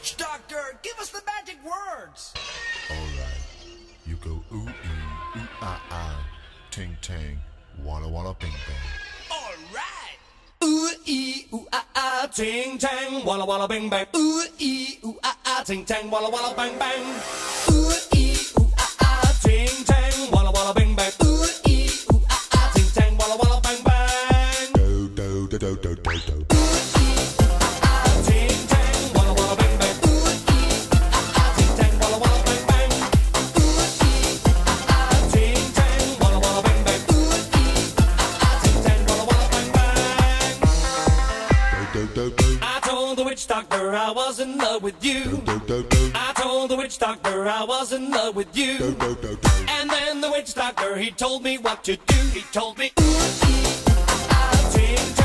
Witch doctor, give us the magic words. Alright, you go ooh ee, ooh ah ah, ting tang, walla walla bing bang. All right. Ooh ee ooh ah ah, ting tang, walla walla bing bang. Ooh ee ooh ah ah, ting tang, walla walla bang bang. Ooh ee ooh ah ah, ting tang, walla walla bing bang. Ooh ee ooh ah ah, ting tang, walla walla bang bang. Do do do do do do do. I told the witch doctor I was in love with you. I told the witch doctor I was in love with you. And then the witch doctor, he told me what to do. He told me, ooh, ee, ah, ting,